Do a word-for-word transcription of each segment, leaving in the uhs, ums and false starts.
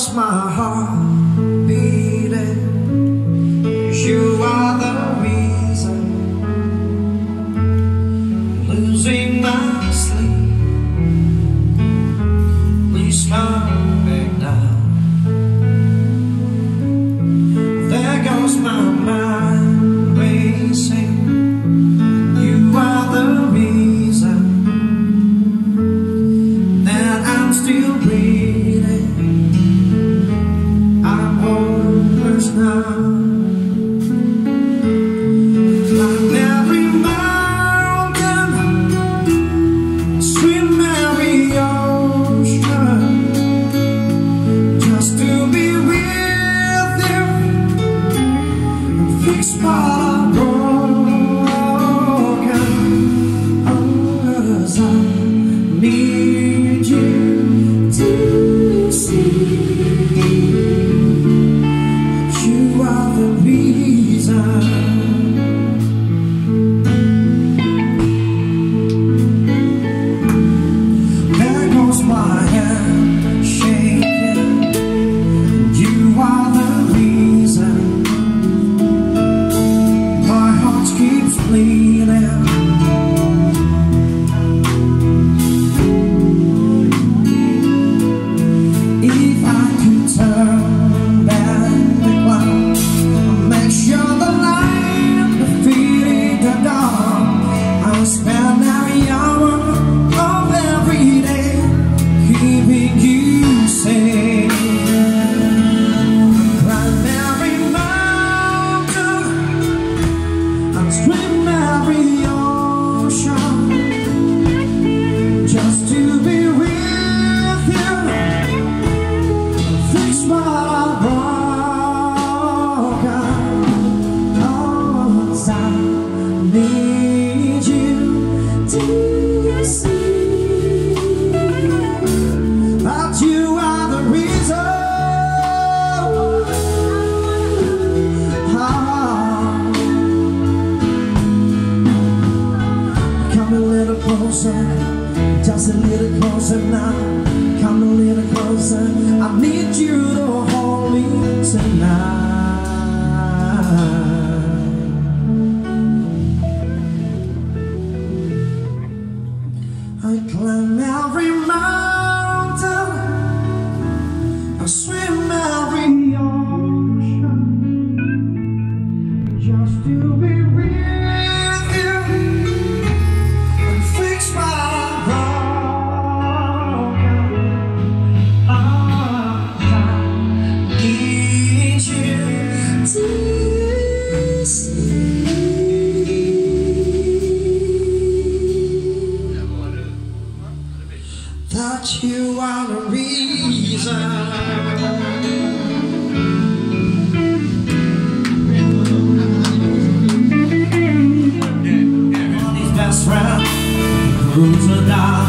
goes my heart beating. You are the reason, losing my sleep. Please come back now. There goes my mind racing. You are the reason that I'm still breathing. I'm hopeless now. Just a little closer now, come a little closer. I need you to hold me tonight. I climb every mountain, I swim every ocean, just to be with you and fix my that you are the reason. Everybody's best friend proves a die.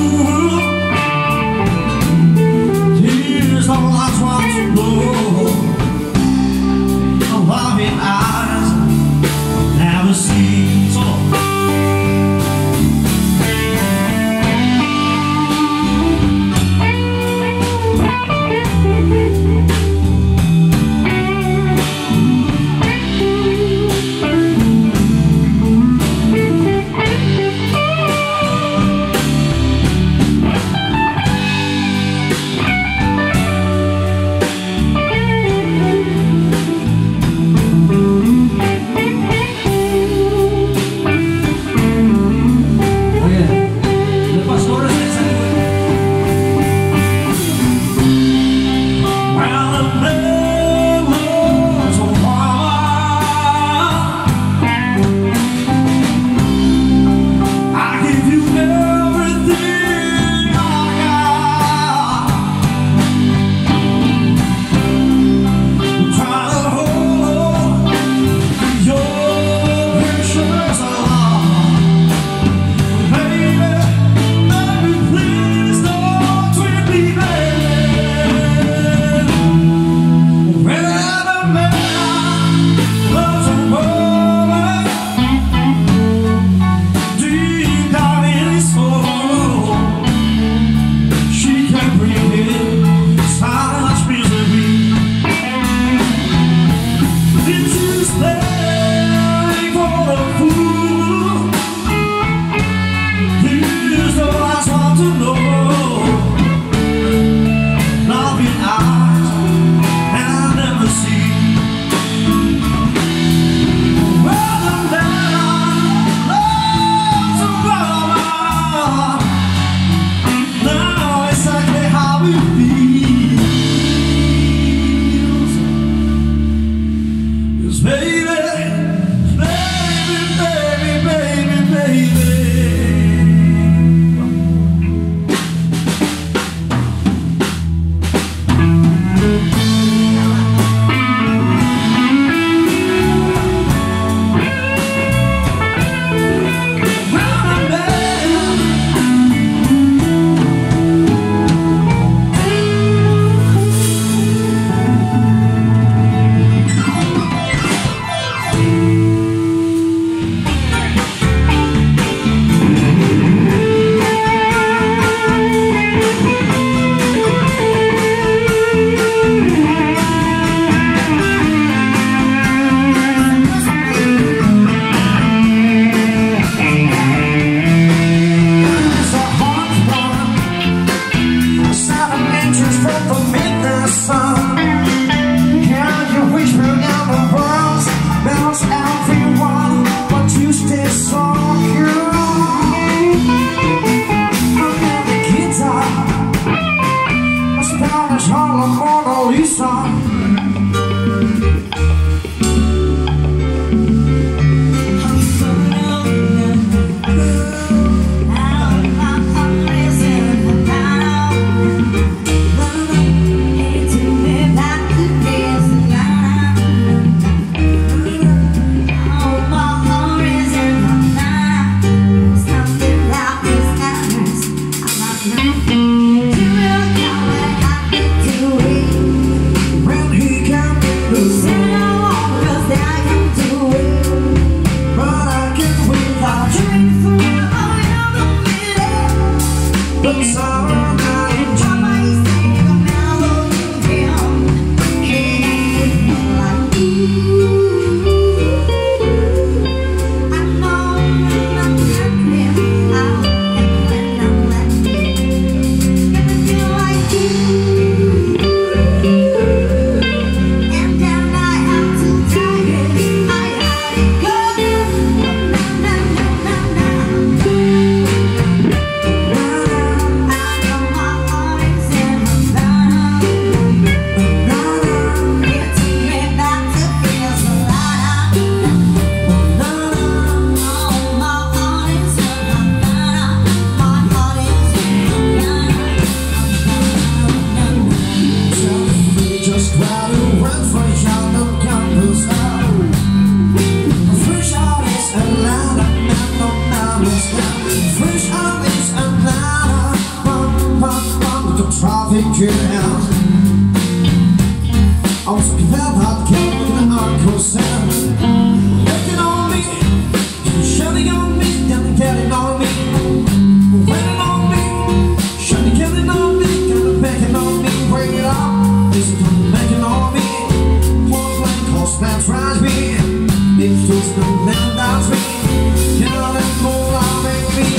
Tears all I try to blow. you out. I was looking at that cat with an hardcore sound. Looking on me, shouting on me, and getting on me, waiting on me, shouting, getting on me, kind of begging on me, bring it up, this is making on me. One blank horse that drives me, if there's no man that's me, you know that more I'll make me.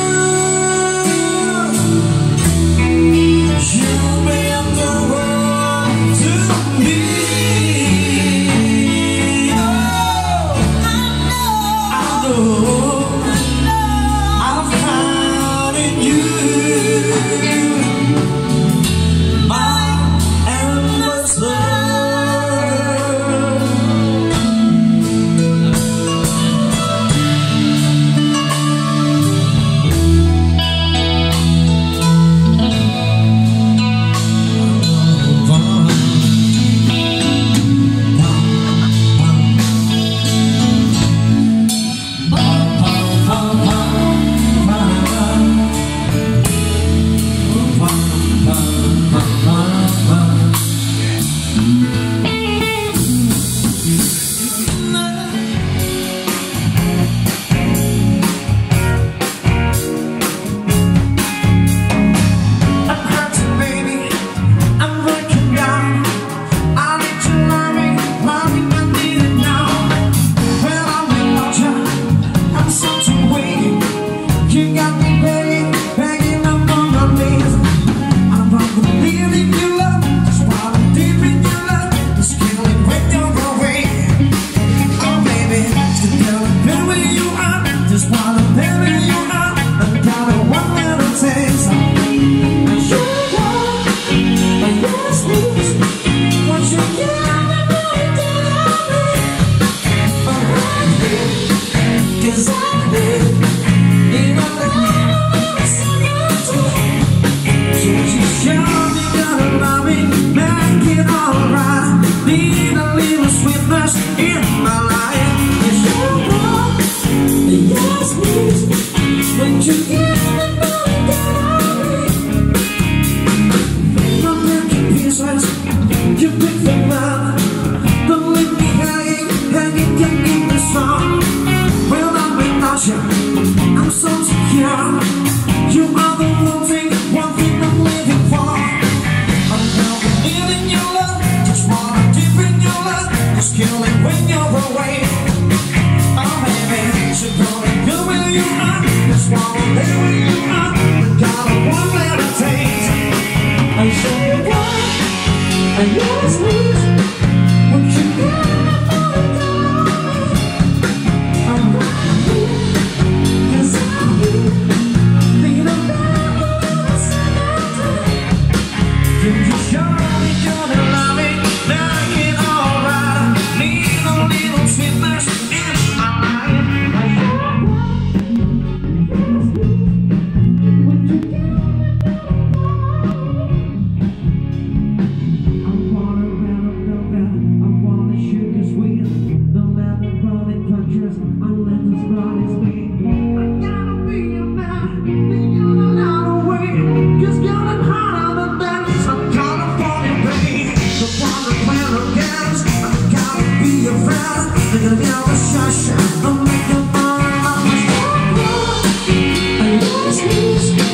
You've been the world. You pick them up, don't leave me hanging, hanging, hanging the song. Well, I'm without you, I'm so secure. You are the one thing, one thing I'm living for. I'm now in your love, just wanna deep in your love, just killing when you're away. Oh baby, so gonna go where you are, just wanna be where you are. We got a one little taste. I show you why I always lose what you got all down. I'm right here, 'cause I'm here. Lean around the side. Can you show me you're the loving, making alright? Need a little sweetness in my life. I show you what you got. I'll make your mind, I'll make your mind. I always lose.